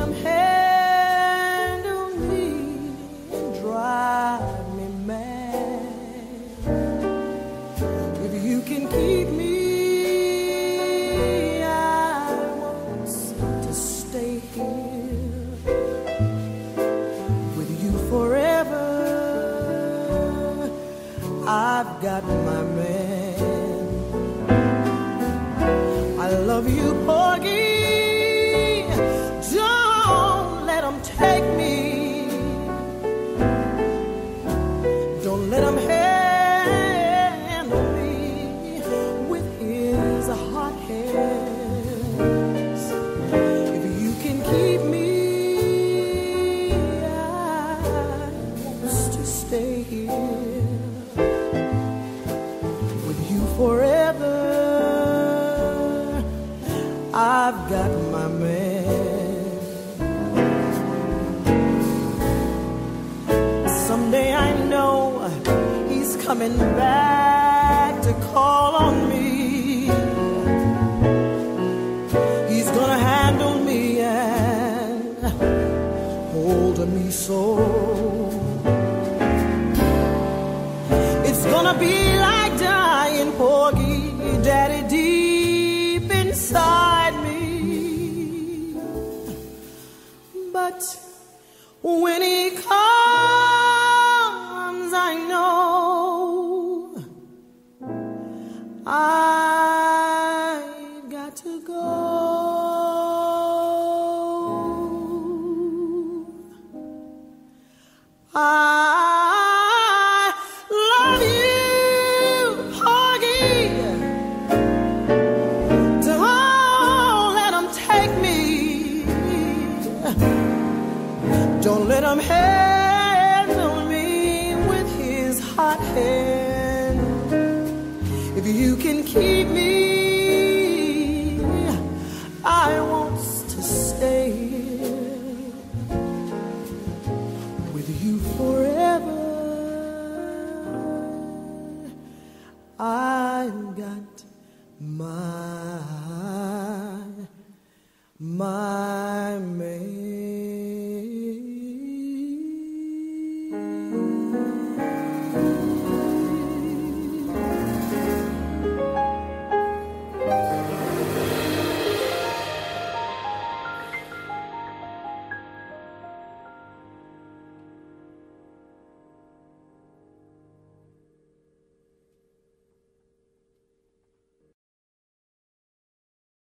him handle me and drive me mad. If you can keep me, I want to stay here with you forever. I've got my man. I love you, Porgy. Don't let him take me. Don't let him handle me with his hot hands. If you can keep me, I want to stay here with you forever. I've got my man. Someday I know he's coming back to call on me. He's gonna handle me and hold me so. It's gonna be like dying, Porgy, Daddy, deep inside me. But when he comes, I know I've got to go. I love you, Porgy. Don't let him take me. Don't let him handle me with his hot hand. If you can keep me, I want to stay here with you forever. I've got my man.